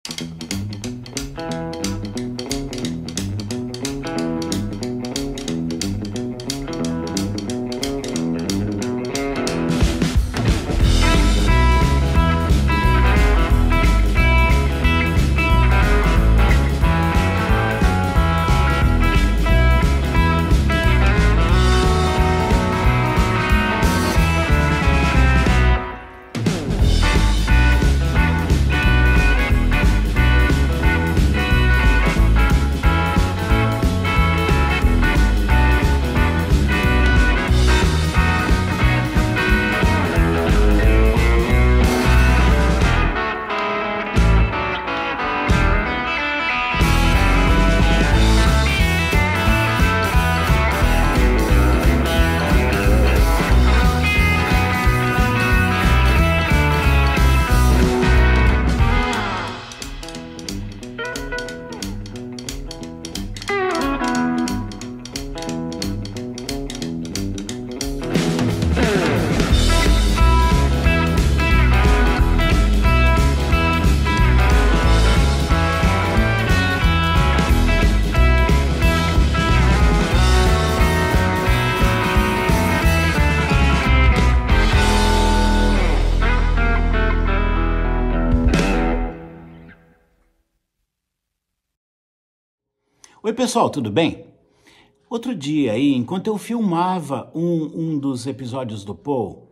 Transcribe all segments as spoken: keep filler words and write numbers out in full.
Oi pessoal, tudo bem? Outro dia aí, enquanto eu filmava um, um dos episódios do Paul,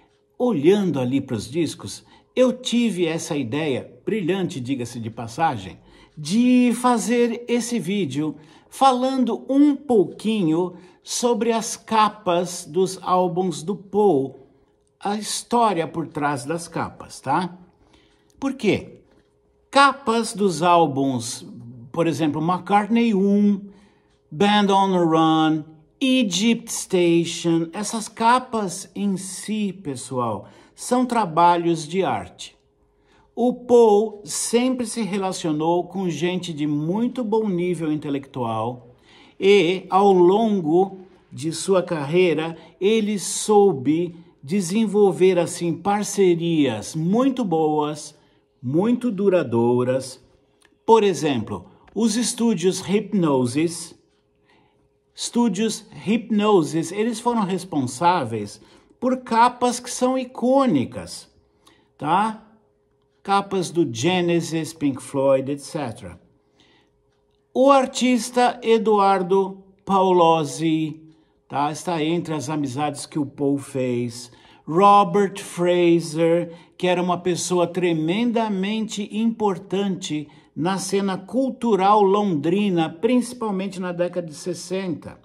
olhando ali para os discos, eu tive essa ideia, brilhante, diga-se de passagem, de fazer esse vídeo falando um pouquinho sobre as capas dos álbuns do Paul, a história por trás das capas, tá? Por quê? Capas dos álbuns, por exemplo, McCartney um, Band on the Run, Egypt Station, essas capas em si, pessoal, são trabalhos de arte. O Paul sempre se relacionou com gente de muito bom nível intelectual e, ao longo de sua carreira, ele soube desenvolver, assim, parcerias muito boas, muito duradouras. Por exemplo, os estúdios Hipgnosis, estúdios Hipgnosis, eles foram responsáveis por capas que são icônicas, tá? Capas do Genesis, Pink Floyd, etcétera. O artista Eduardo Paolozzi, tá? Está entre as amizades que o Paul fez. Robert Fraser, que era uma pessoa tremendamente importante na cena cultural londrina, principalmente na década de sessenta.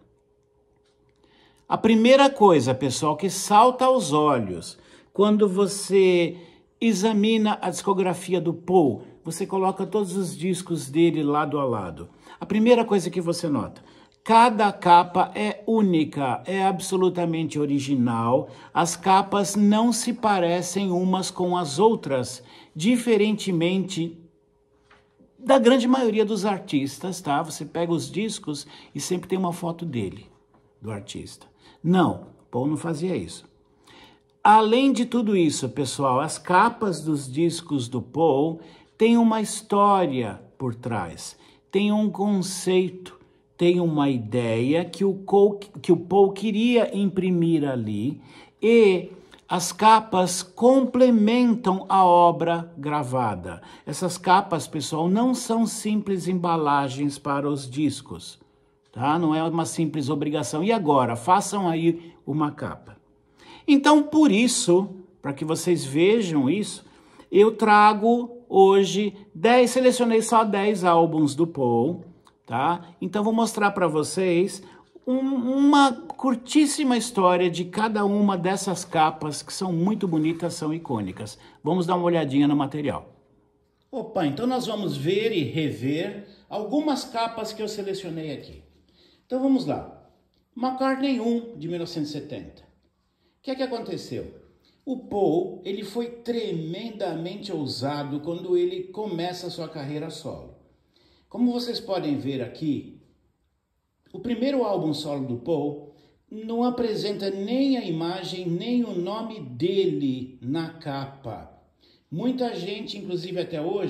A primeira coisa, pessoal, que salta aos olhos quando você examina a discografia do Paul, você coloca todos os discos dele lado a lado. A primeira coisa que você nota: cada capa é única, é absolutamente original. As capas não se parecem umas com as outras, diferentemente da grande maioria dos artistas, tá? Você pega os discos e sempre tem uma foto dele, do artista. Não, Paul não fazia isso. Além de tudo isso, pessoal, as capas dos discos do Paul têm uma história por trás, tem um conceito, tem uma ideia que o, que o Paul queria imprimir ali, e as capas complementam a obra gravada. Essas capas, pessoal, não são simples embalagens para os discos, tá? Não é uma simples obrigação. E agora, façam aí uma capa. Então, por isso, para que vocês vejam isso, eu trago hoje dez, selecionei só dez álbuns do Paul, tá? Então, vou mostrar para vocês um, uma curtíssima história de cada uma dessas capas que são muito bonitas, são icônicas. Vamos dar uma olhadinha no material. Opa, então nós vamos ver e rever algumas capas que eu selecionei aqui. Então vamos lá. McCartney um, de mil novecentos e setenta. O que é que aconteceu? O Paul, ele foi tremendamente ousado quando ele começa a sua carreira solo. Como vocês podem ver aqui, o primeiro álbum solo do Paul não apresenta nem a imagem, nem o nome dele na capa. Muita gente, inclusive até hoje,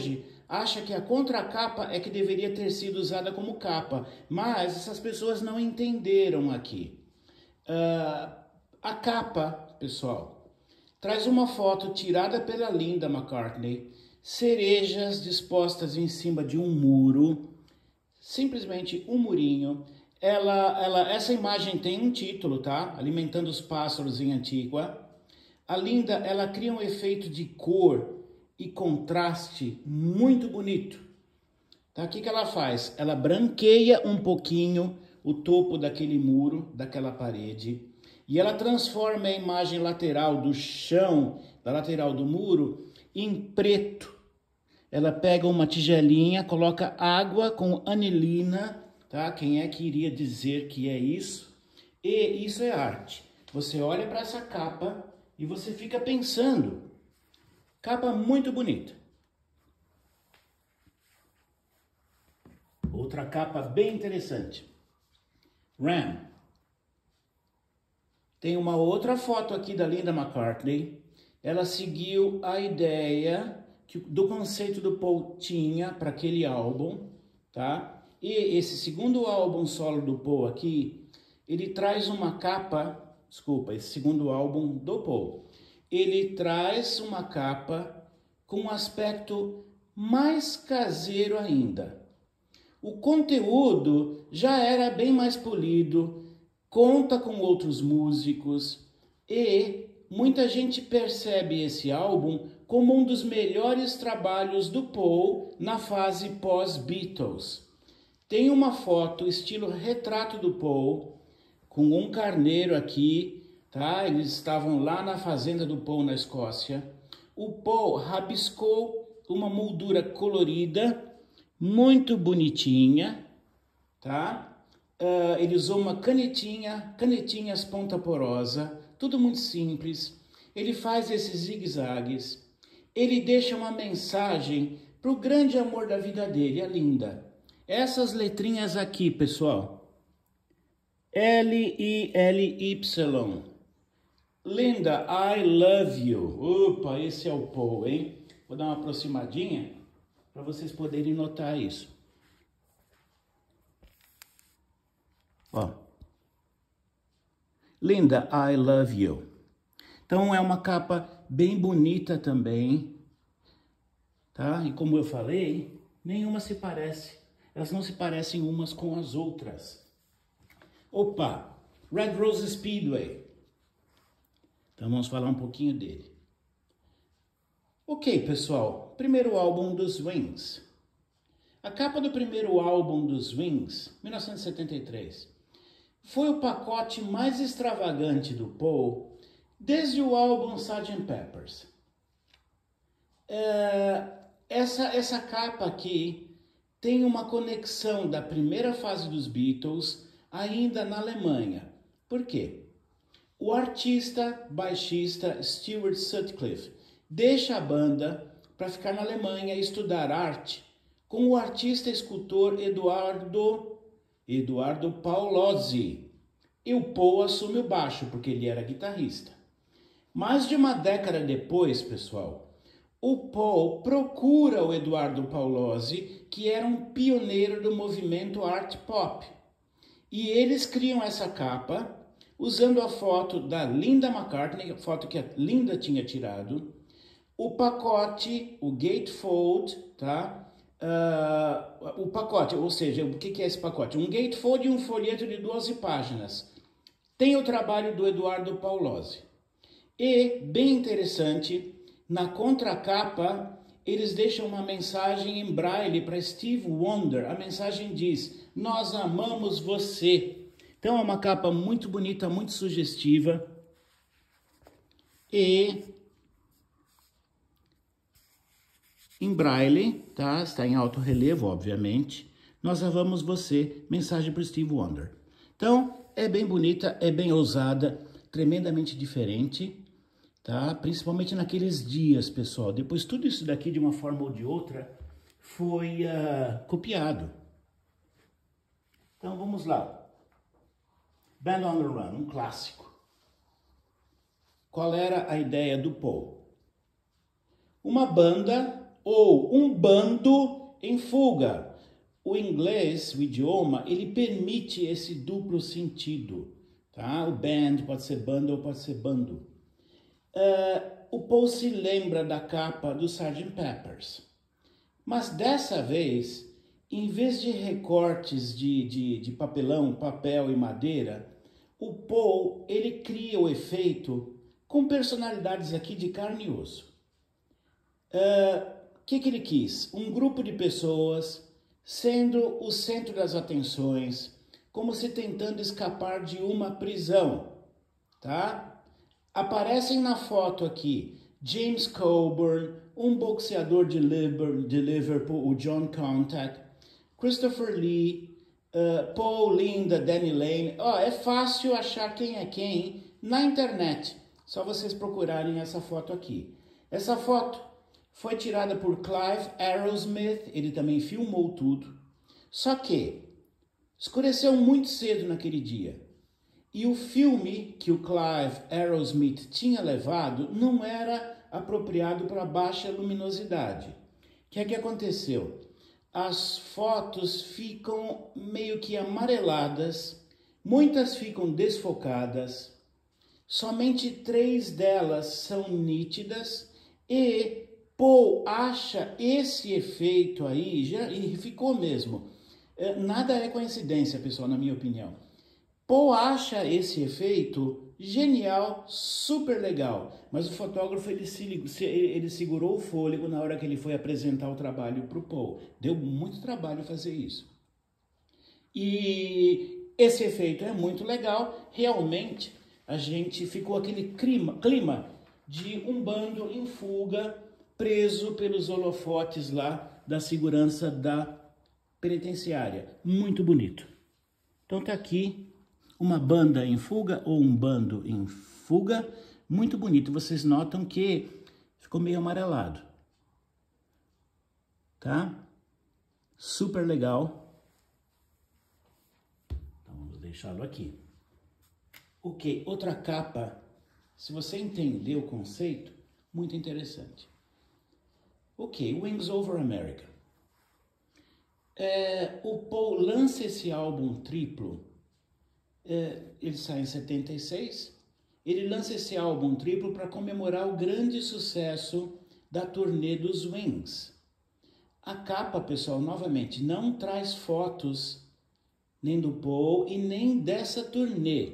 acha que a contracapa é que deveria ter sido usada como capa, mas essas pessoas não entenderam aqui. Uh, a capa, pessoal, traz uma foto tirada pela Linda McCartney, cerejas dispostas em cima de um muro, simplesmente um murinho. Ela, ela, essa imagem tem um título, tá? Alimentando os Pássaros em Antígua. A Linda, ela cria um efeito de cor e contraste muito bonito. Tá? O que que ela faz? Ela branqueia um pouquinho o topo daquele muro, daquela parede, e ela transforma a imagem lateral do chão, da lateral do muro, em preto. Ela pega uma tigelinha, coloca água com anilina, tá? Quem é que iria dizer que é isso? E isso é arte. Você olha para essa capa e você fica pensando. Capa muito bonita. Outra capa bem interessante. Ram. Tem uma outra foto aqui da Linda McCartney. Ela seguiu a ideia que, do conceito do Paul tinha para aquele álbum, tá? E esse segundo álbum solo do Paul aqui, ele traz uma capa, desculpa, esse segundo álbum do Paul, ele traz uma capa com um aspecto mais caseiro ainda. O conteúdo já era bem mais polido, conta com outros músicos e muita gente percebe esse álbum como um dos melhores trabalhos do Paul na fase pós-Beatles. Tem uma foto estilo retrato do Paul com um carneiro aqui, tá? Eles estavam lá na fazenda do Paul na Escócia. O Paul rabiscou uma moldura colorida, muito bonitinha, tá? Uh, ele usou uma canetinha, canetinhas ponta porosa, tudo muito simples. Ele faz esses zigue-zagues. Ele deixa uma mensagem para o grande amor da vida dele, a Linda. Essas letrinhas aqui, pessoal. L I L Y. Linda, I love you. Opa, esse é o Paul, hein? Vou dar uma aproximadinha para vocês poderem notar isso. Ó. Linda, I love you. Então é uma capa bem bonita também, tá? E como eu falei, nenhuma se parece. Elas não se parecem umas com as outras. Opa, Red Rose Speedway. Então vamos falar um pouquinho dele. Ok, pessoal, primeiro álbum dos Wings. A capa do primeiro álbum dos Wings, mil novecentos e setenta e três, foi o pacote mais extravagante do Paul desde o álbum sergeant Pepper's. É, essa, essa capa aqui tem uma conexão da primeira fase dos Beatles ainda na Alemanha. Por quê? O artista baixista Stuart Sutcliffe deixa a banda para ficar na Alemanha e estudar arte com o artista escultor Eduardo, Eduardo Paolozzi. E o Paul assume o baixo, porque ele era guitarrista. Mais de uma década depois, pessoal, o Paul procura o Eduardo Paolozzi, que era um pioneiro do movimento art pop. E eles criam essa capa usando a foto da Linda McCartney, a foto que a Linda tinha tirado, o pacote, o gatefold, tá? Uh, o pacote, ou seja, o que é esse pacote? Um gatefold e um folheto de doze páginas. Tem o trabalho do Eduardo Paolozzi. E, bem interessante, na contracapa, eles deixam uma mensagem em braille para Steve Wonder. A mensagem diz: nós amamos você. Então é uma capa muito bonita, muito sugestiva. E em braille, tá? Está em alto relevo, obviamente. Nós amamos você, mensagem para Steve Wonder. Então, é bem bonita, é bem ousada, tremendamente diferente, tá? Principalmente naqueles dias, pessoal. Depois, tudo isso daqui, de uma forma ou de outra, foi uh, copiado. Então, vamos lá. Band on the Run, um clássico. Qual era a ideia do Paul? Uma banda ou um bando em fuga. O inglês, o idioma, ele permite esse duplo sentido, tá? O band pode ser bando ou pode ser bando. Uh, o Poe se lembra da capa do sergeant Pepper's, mas dessa vez, em vez de recortes de, de, de papelão, papel e madeira, o Poe, ele cria o efeito com personalidades aqui de carne e osso. O uh, que, que ele quis? Um grupo de pessoas sendo o centro das atenções, como se tentando escapar de uma prisão, tá? Aparecem na foto aqui James Coburn, um boxeador de Liverpool, o John Contact, Christopher Lee, uh, Paul, Linda, Danny Lane. Oh, é fácil achar quem é quem na internet, só vocês procurarem essa foto aqui. Essa foto foi tirada por Clive Arrowsmith, ele também filmou tudo, só que escureceu muito cedo naquele dia. E o filme que o Clive Arrowsmith tinha levado não era apropriado para baixa luminosidade. O que é que aconteceu? As fotos ficam meio que amareladas, muitas ficam desfocadas, somente três delas são nítidas e Poe acha esse efeito aí, já, e ficou mesmo. Nada é coincidência, pessoal, na minha opinião. Poe acha esse efeito genial, super legal, mas o fotógrafo ele, se, ele segurou o fôlego na hora que ele foi apresentar o trabalho para o Poe. Deu muito trabalho fazer isso. E esse efeito é muito legal, realmente a gente ficou aquele clima, clima de um bando em fuga, preso pelos holofotes lá da segurança da penitenciária. Muito bonito. Então tá aqui uma banda em fuga ou um bando em fuga, muito bonito. Vocês notam que ficou meio amarelado, tá? Super legal. Então vamos deixá-lo aqui. Ok, outra capa, se você entender o conceito, muito interessante. Ok, Wings Over America. É, o Poe lança esse álbum triplo. É, ele sai em setenta e seis, ele lança esse álbum triplo para comemorar o grande sucesso da turnê dos Wings. A capa, pessoal, novamente, não traz fotos nem do Poe e nem dessa turnê.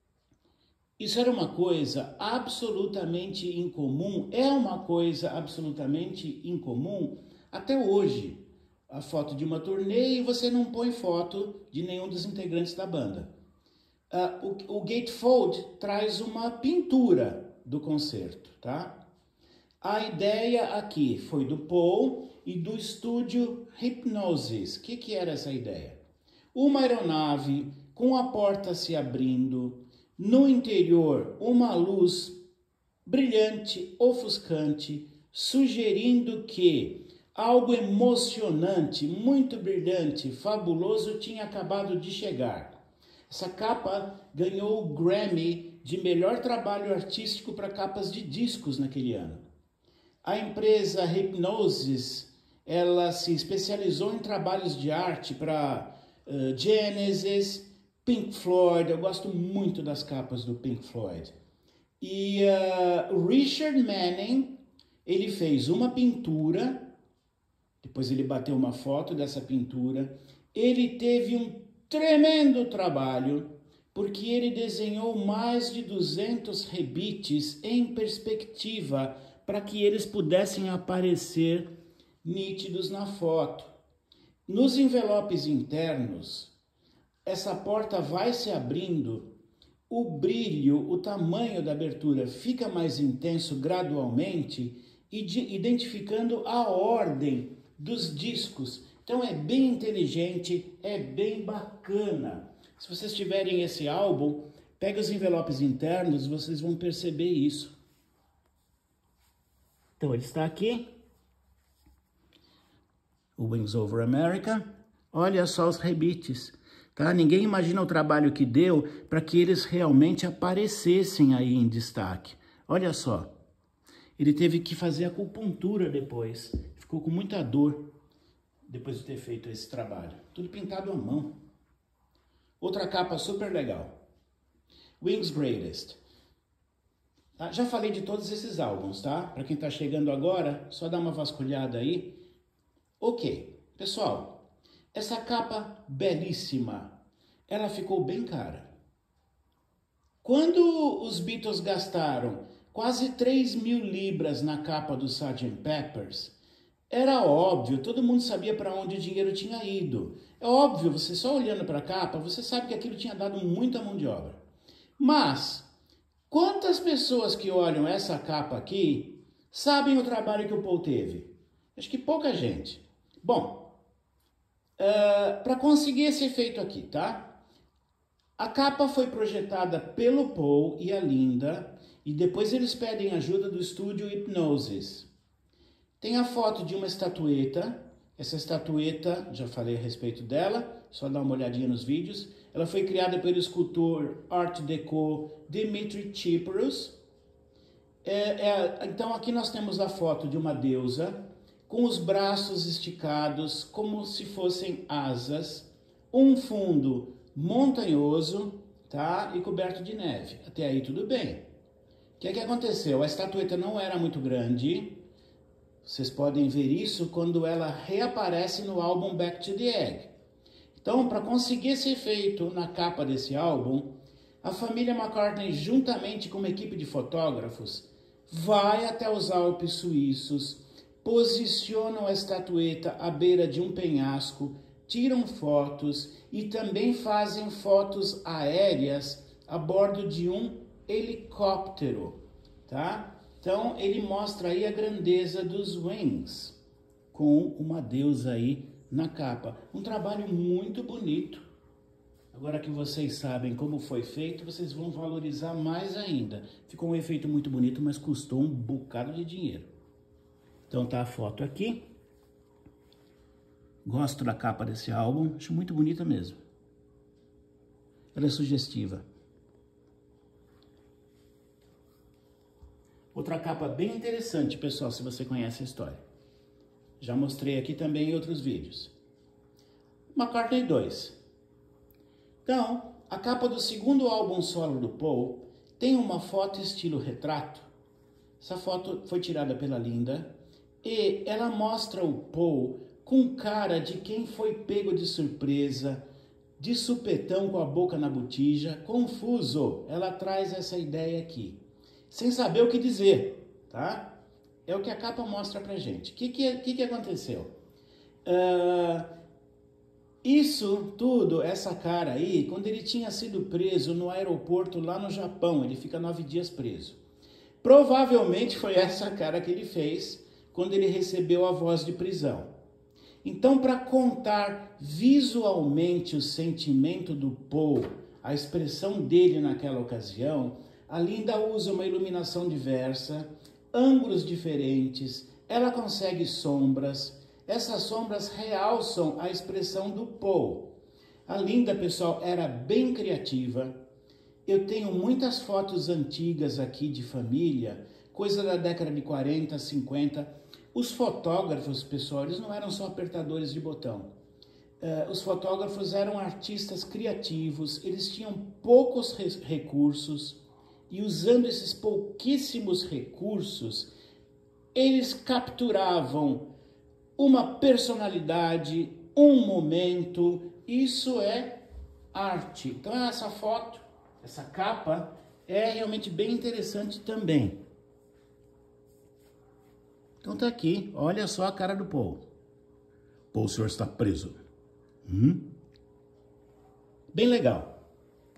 Isso era uma coisa absolutamente incomum, é uma coisa absolutamente incomum até hoje. A foto de uma turnê e você não põe foto de nenhum dos integrantes da banda. Uh, o, o Gatefold traz uma pintura do concerto, tá? A ideia aqui foi do Poe e do estúdio Hipgnosis. O que, que era essa ideia? Uma aeronave com a porta se abrindo, no interior uma luz brilhante, ofuscante, sugerindo que algo emocionante, muito brilhante, fabuloso tinha acabado de chegar. Essa capa ganhou o Grammy de melhor trabalho artístico para capas de discos naquele ano. A empresa Hipgnosis, ela se especializou em trabalhos de arte para uh, Genesis, Pink Floyd. Eu gosto muito das capas do Pink Floyd. E uh, Richard Manning, ele fez uma pintura, depois ele bateu uma foto dessa pintura. Ele teve um tremendo trabalho, porque ele desenhou mais de duzentos rebites em perspectiva para que eles pudessem aparecer nítidos na foto. Nos envelopes internos, essa porta vai se abrindo, o brilho, o tamanho da abertura fica mais intenso gradualmente, e de, identificando a ordem dos discos. Então é bem inteligente, é bem bacana. Se vocês tiverem esse álbum, pega os envelopes internos, vocês vão perceber isso. Então ele está aqui. O Wings Over America. Olha só os rebites, tá? Ninguém imagina o trabalho que deu para que eles realmente aparecessem aí em destaque. Olha só. Ele teve que fazer acupuntura depois. Ficou ficou com muita dor depois de ter feito esse trabalho. Tudo pintado à mão. Outra capa super legal. Wings Greatest. Tá? Já falei de todos esses álbuns, tá? Para quem tá chegando agora, só dá uma vasculhada aí. Ok, pessoal, essa capa belíssima, ela ficou bem cara. Quando os Beatles gastaram quase três mil libras na capa do sergeant Pepper's, era óbvio, todo mundo sabia para onde o dinheiro tinha ido. É óbvio, você só olhando para a capa, você sabe que aquilo tinha dado muita mão de obra. Mas, quantas pessoas que olham essa capa aqui sabem o trabalho que o Paul teve? Acho que pouca gente. Bom, uh, para conseguir esse efeito aqui, tá? A capa foi projetada pelo Paul e a Linda, e depois eles pedem ajuda do estúdio Hipgnosis. Tem a foto de uma estatueta. Essa estatueta, já falei a respeito dela, só dá uma olhadinha nos vídeos. Ela foi criada pelo escultor Art Deco Dmitry Chiparus. É, é, então aqui nós temos a foto de uma deusa com os braços esticados como se fossem asas, um fundo montanhoso, tá? E coberto de neve. Até aí tudo bem. O que é que aconteceu? A estatueta não era muito grande. Vocês podem ver isso quando ela reaparece no álbum Back to the Egg. Então, para conseguir esse efeito na capa desse álbum, a família McCartney, juntamente com uma equipe de fotógrafos, vai até os Alpes suíços, posicionam a estatueta à beira de um penhasco, tiram fotos e também fazem fotos aéreas a bordo de um helicóptero, tá? Então, ele mostra aí a grandeza dos Wings, com uma deusa aí na capa. Um trabalho muito bonito. Agora que vocês sabem como foi feito, vocês vão valorizar mais ainda. Ficou um efeito muito bonito, mas custou um bocado de dinheiro. Então tá a foto aqui. Gosto da capa desse álbum, acho muito bonita mesmo. Ela é sugestiva. Outra capa bem interessante, pessoal, se você conhece a história. Já mostrei aqui também em outros vídeos. McCartney dois. Então, a capa do segundo álbum solo do Paul tem uma foto estilo retrato. Essa foto foi tirada pela Linda e ela mostra o Paul com cara de quem foi pego de surpresa, de supetão com a boca na botija, confuso. Ela traz essa ideia aqui, sem saber o que dizer, tá? É o que a capa mostra pra gente. O que, que, que, que aconteceu? Uh, isso tudo, essa cara aí, quando ele tinha sido preso no aeroporto lá no Japão, ele fica nove dias preso. Provavelmente foi essa cara que ele fez quando ele recebeu a voz de prisão. Então, para contar visualmente o sentimento do Paul, a expressão dele naquela ocasião, a Linda usa uma iluminação diversa, ângulos diferentes, ela consegue sombras, essas sombras realçam a expressão do Paul. A Linda, pessoal, era bem criativa. Eu tenho muitas fotos antigas aqui de família, coisa da década de quarenta, cinquenta. Os fotógrafos, pessoal, eles não eram só apertadores de botão. Uh, os fotógrafos eram artistas criativos, eles tinham poucos re recursos e usando esses pouquíssimos recursos, eles capturavam uma personalidade, um momento. Isso é arte. Então essa foto, essa capa é realmente bem interessante também. Então tá aqui, olha só a cara do Paul. Paul, o senhor está preso. Hum? Bem legal.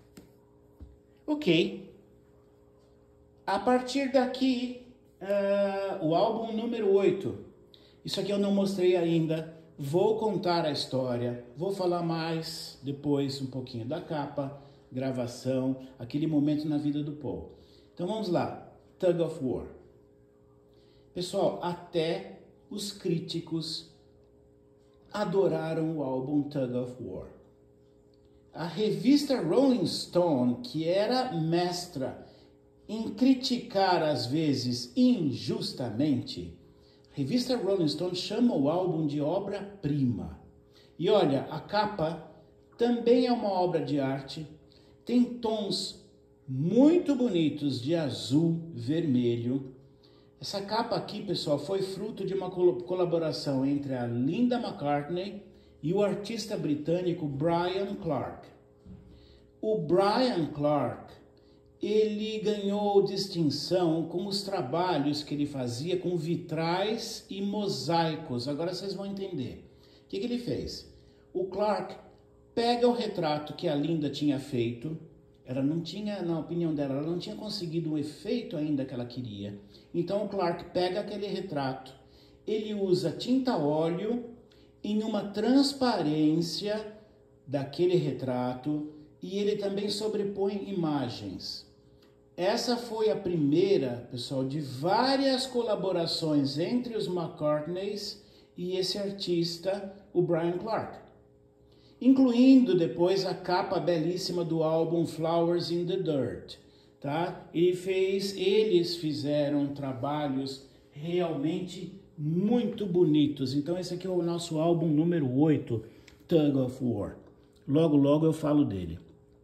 Ok. A partir daqui, uh, o álbum número oito. Isso aqui eu não mostrei ainda. Vou contar a história. Vou falar mais depois um pouquinho da capa, gravação, aquele momento na vida do Paul. Então vamos lá. Tug of War. Pessoal, até os críticos adoraram o álbum Tug of War. A revista Rolling Stone, que era mestra em criticar, às vezes, injustamente, revista Rolling Stone chama o álbum de obra-prima. E olha, a capa também é uma obra de arte, tem tons muito bonitos de azul, vermelho. Essa capa aqui, pessoal, foi fruto de uma colaboração entre a Linda McCartney e o artista britânico Brian Clark. O Brian Clark, ele ganhou distinção com os trabalhos que ele fazia com vitrais e mosaicos. Agora vocês vão entender. O que, que ele fez? O Clark pega o retrato que a Linda tinha feito. Ela não tinha, na opinião dela, ela não tinha conseguido o efeito ainda que ela queria. Então o Clark pega aquele retrato, ele usa tinta óleo em uma transparência daquele retrato e ele também sobrepõe imagens. Essa foi a primeira, pessoal, de várias colaborações entre os McCartneys e esse artista, o Brian Clark. Incluindo depois a capa belíssima do álbum Flowers in the Dirt, tá? Ele fez, eles fizeram trabalhos realmente muito bonitos. Então esse aqui é o nosso álbum número oito, Tug of War. Logo, logo eu falo dele.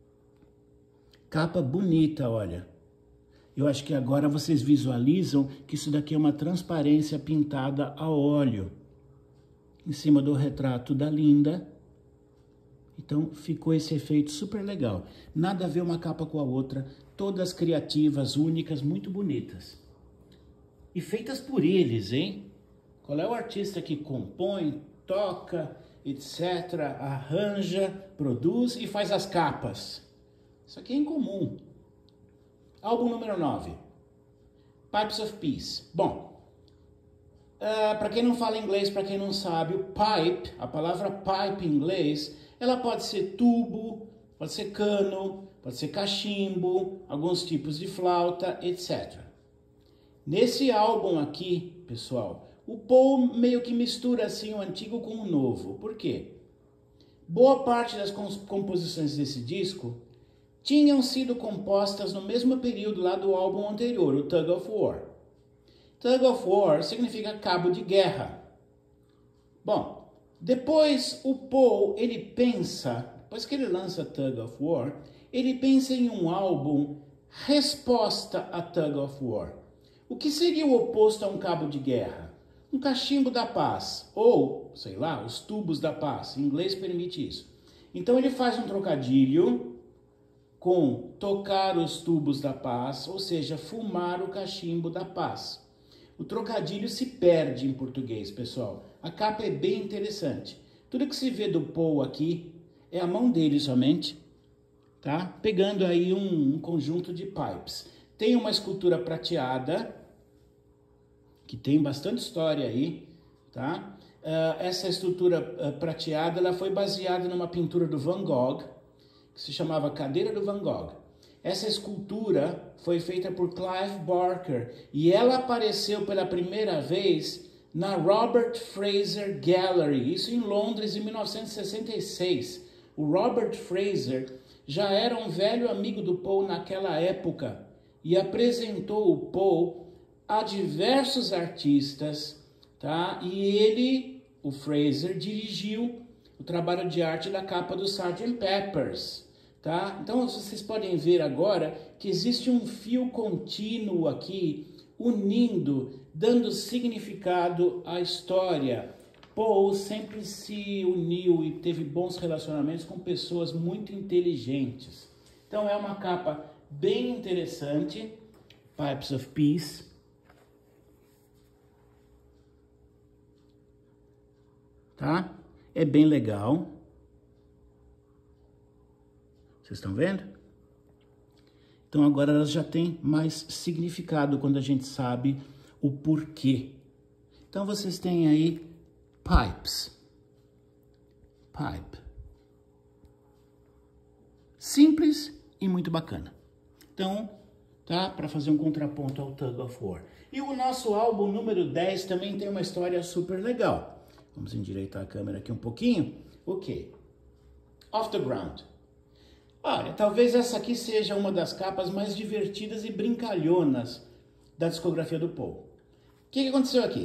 Capa bonita, olha. Eu acho que agora vocês visualizam que isso daqui é uma transparência pintada a óleo em cima do retrato da Linda. Então ficou esse efeito super legal. Nada a ver uma capa com a outra, todas criativas, únicas, muito bonitas. E feitas por eles, hein? Qual é o artista que compõe, toca, etcétera, arranja, produz e faz as capas? Isso aqui é incomum. Álbum número nove, Pipes of Peace. Bom, uh, para quem não fala inglês, para quem não sabe, o pipe, a palavra pipe em inglês, ela pode ser tubo, pode ser cano, pode ser cachimbo, alguns tipos de flauta, etcétera. Nesse álbum aqui, pessoal, o Paul meio que mistura assim o antigo com o novo. Por quê? Boa parte das composições desse disco tinham sido compostas no mesmo período lá do álbum anterior, o Tug of War. Tug of War significa cabo de guerra. Bom, depois o Paul, ele pensa, depois que ele lança Tug of War, ele pensa em um álbum resposta a Tug of War. O que seria o oposto a um cabo de guerra? Um cachimbo da paz, ou, sei lá, os tubos da paz. Em inglês permite isso. Então ele faz um trocadilho com tocar os tubos da paz, ou seja, fumar o cachimbo da paz. O trocadilho se perde em português, pessoal. A capa é bem interessante. Tudo que se vê do Paul aqui é a mão dele somente, tá? Pegando aí um, um conjunto de pipes. Tem uma escultura prateada, que tem bastante história aí, tá? Uh, essa estrutura uh, prateada, ela foi baseada numa pintura do Van Gogh, que se chamava Cadeira do Van Gogh. Essa escultura foi feita por Clive Barker e ela apareceu pela primeira vez na Robert Fraser Gallery, isso em Londres, em mil novecentos e sessenta e seis. O Robert Fraser já era um velho amigo do Paul naquela época e apresentou o Paul a diversos artistas, tá? E ele, o Fraser, dirigiu o trabalho de arte da capa do sergeant Pepper's, tá? Então vocês podem ver agora que existe um fio contínuo aqui, unindo, dando significado à história. Paul sempre se uniu e teve bons relacionamentos com pessoas muito inteligentes. Então é uma capa bem interessante, Pipes of Peace. Tá? É bem legal. Vocês estão vendo? Então agora elas já têm mais significado quando a gente sabe o porquê. Então vocês têm aí pipes. Pipe. Simples e muito bacana. Então, tá? Para fazer um contraponto ao Tug of War. E o nosso álbum número dez também tem uma história super legal. Vamos endireitar a câmera aqui um pouquinho. Ok. Off the Ground. Olha, talvez essa aqui seja uma das capas mais divertidas e brincalhonas da discografia do Paul. O que, que aconteceu aqui?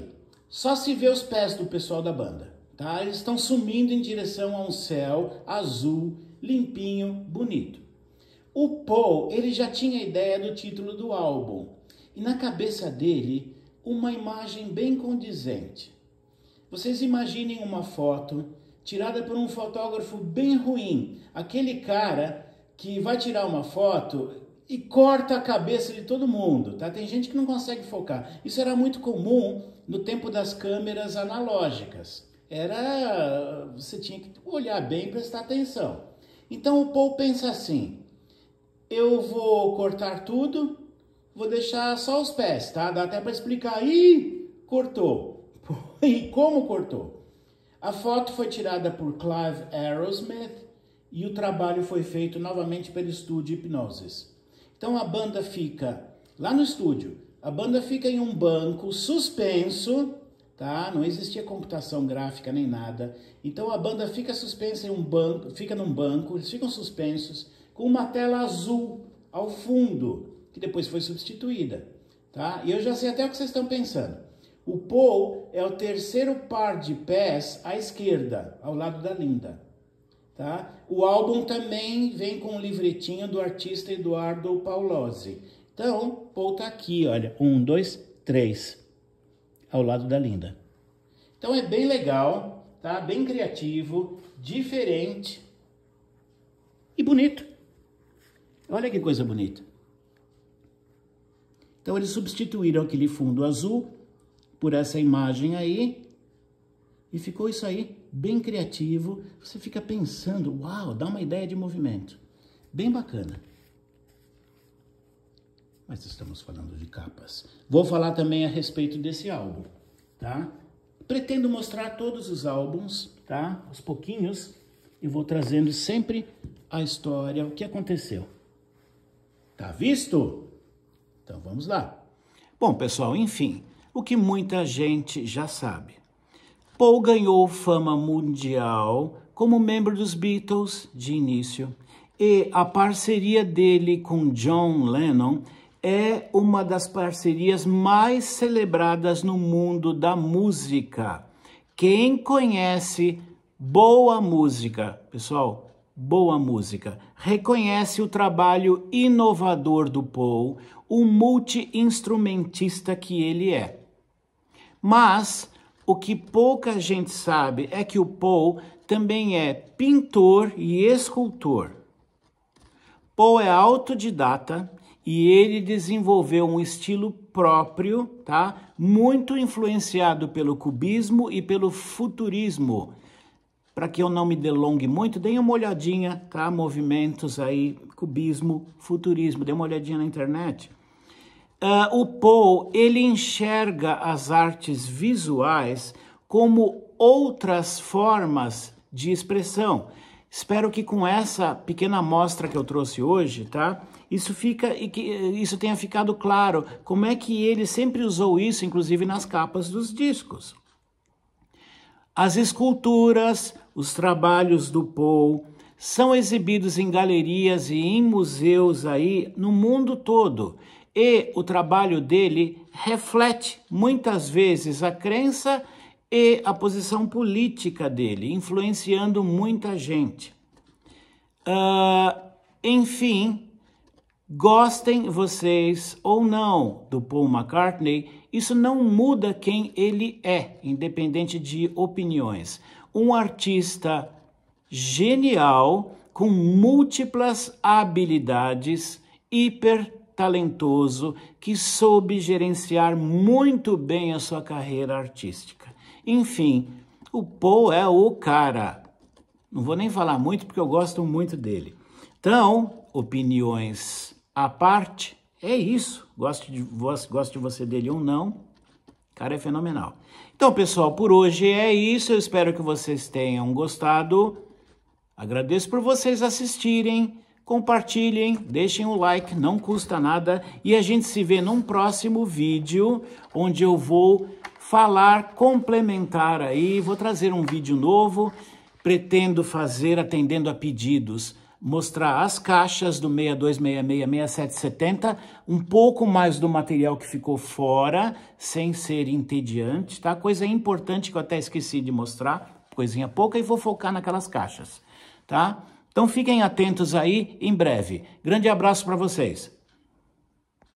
Só se vê os pés do pessoal da banda, tá? Eles estão sumindo em direção a um céu azul, limpinho, bonito. O Paul, ele já tinha ideia do título do álbum. E na cabeça dele, uma imagem bem condizente. Vocês imaginem uma foto tirada por um fotógrafo bem ruim. Aquele cara que vai tirar uma foto e corta a cabeça de todo mundo, tá? Tem gente que não consegue focar. Isso era muito comum no tempo das câmeras analógicas. Era... você tinha que olhar bem e prestar atenção. Então o Paul pensa assim, eu vou cortar tudo, vou deixar só os pés, tá? Dá até para explicar. Ih, cortou. E como cortou? A foto foi tirada por Clive Aerosmith e o trabalho foi feito novamente pelo estúdio Hipgnosis. Então a banda fica lá no estúdio, a banda fica em um banco suspenso, tá? Não existia computação gráfica nem nada. Então a banda fica suspensa em um banco, fica num banco, eles ficam suspensos com uma tela azul ao fundo, que depois foi substituída, tá? E eu já sei até o que vocês estão pensando. O Paul é o terceiro par de pés à esquerda, ao lado da Linda. Tá? O álbum também vem com um livretinho do artista Eduardo Paolozzi. Então, Paul tá aqui, olha, um, dois, três, ao lado da Linda. Então é bem legal, tá? Bem criativo, diferente e bonito. Olha que coisa bonita. Então eles substituíram aquele fundo azul por essa imagem aí, e ficou isso aí, bem criativo. Você fica pensando, uau, dá uma ideia de movimento. Bem bacana. Mas estamos falando de capas. Vou falar também a respeito desse álbum, tá? Pretendo mostrar todos os álbuns, tá? Aos pouquinhos, e vou trazendo sempre a história, o que aconteceu. Tá visto? Então vamos lá. Bom, pessoal, enfim, o que muita gente já sabe. Paul ganhou fama mundial como membro dos Beatles de início, e a parceria dele com John Lennon é uma das parcerias mais celebradas no mundo da música. Quem conhece boa música, pessoal, boa música, reconhece o trabalho inovador do Paul, o multi-instrumentista que ele é. Mas o que pouca gente sabe é que o Paul também é pintor e escultor. Paul é autodidata e ele desenvolveu um estilo próprio, tá? Muito influenciado pelo cubismo e pelo futurismo. Para que eu não me delongue muito, deem uma olhadinha, tá? Movimentos aí, cubismo, futurismo, dê uma olhadinha na internet. Uh, o Paul, ele enxerga as artes visuais como outras formas de expressão. Espero que com essa pequena amostra que eu trouxe hoje, tá? Isso, fica, e que, isso tenha ficado claro, como é que ele sempre usou isso, inclusive nas capas dos discos. As esculturas, os trabalhos do Paul são exibidos em galerias e em museus aí no mundo todo. E o trabalho dele reflete muitas vezes a crença e a posição política dele, influenciando muita gente. Uh, enfim, gostem vocês ou não do Paul McCartney, isso não muda quem ele é, independente de opiniões. Um artista genial, com múltiplas habilidades, hiper talentoso, que soube gerenciar muito bem a sua carreira artística. Enfim, o Paul é o cara. Não vou nem falar muito porque eu gosto muito dele. Então, opiniões à parte, é isso. Gosto de, gosto de você dele ou não, o cara é fenomenal. Então, pessoal, por hoje é isso. Eu espero que vocês tenham gostado. Agradeço por vocês assistirem. Compartilhem, deixem o like, não custa nada. E a gente se vê num próximo vídeo, onde eu vou falar, complementar aí. Vou trazer um vídeo novo, pretendo fazer atendendo a pedidos mostrar as caixas do seis dois seis seis, seis sete sete zero, um pouco mais do material que ficou fora, sem ser entediante, tá? Coisa importante que eu até esqueci de mostrar, coisinha pouca, e vou focar naquelas caixas, tá? Então fiquem atentos aí em breve. Grande abraço para vocês.